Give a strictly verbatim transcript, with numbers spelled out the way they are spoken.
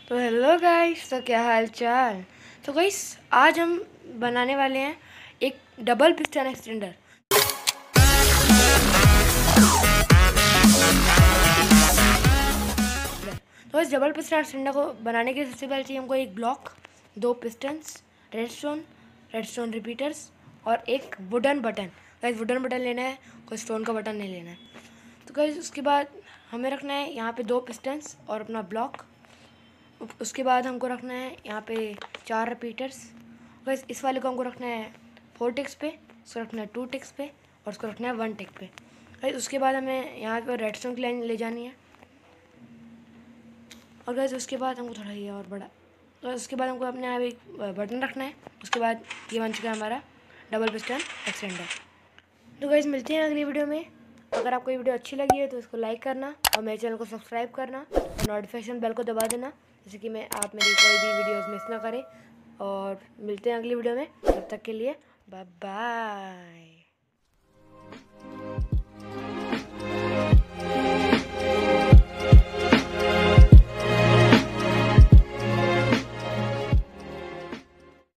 तो hello guys, तो क्या हाल चाल। तो गाइस आज हम बनाने वाले हैं एक डबल पिस्टन एक्सटेंडर। तो इस डबल पिस्टन एक्सटेंडर को बनाने के लिए सबसे पहले चाहिए हमको एक ब्लॉक, दो पिस्टन्स, रेडस्टोन रेडस्टोन रिपीटर्स और एक wooden button. Guys wooden button लेना है, कोई स्टोन का बटन नहीं लेना है। तो गाइस उसके बाद हमें रखना है यहाँ पे दो पिस्टन्स और अपना ब्लॉक। उसके बाद हमको रखना है यहाँ पे चार रिपीटर्स। बस इस वाले को हमको रखना है फोर टिक्स पे, उसको रखना है टू टिक्स पे और उसको रखना है वन टिक पे। बस उसके बाद हमें यहाँ पे रेडस्टोन की लाइन ले जानी है। और बस उसके बाद हमको थोड़ा ये और बड़ा, तो उसके बाद हमको अपने यहाँ एक बटन रखना है। उसके बाद ये बन चुका है हमारा डबल पिस्टन एक्सटेंडर। तो गाइस मिलते हैं अगली वीडियो में। अगर आपको ये वीडियो अच्छी लगी है तो इसको लाइक करना और मेरे चैनल को सब्सक्राइब करना और नोटिफिकेशन बेल को दबा देना, जैसे कि मैं आप मेरी कोई भी वीडियोस मिस ना करें। और मिलते हैं अगली वीडियो में, तब तक के लिए बाय बाय।